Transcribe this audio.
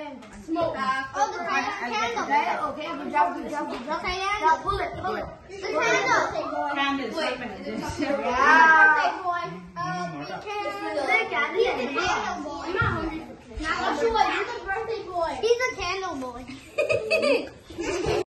Smoke. Oh, the candle. Okay, good job. Okay, Now pull it. the candle. Candle shape and this. Birthday boy. He's the candle boy. I'm not hungry. Joshua, you're the birthday boy. He's the candle boy.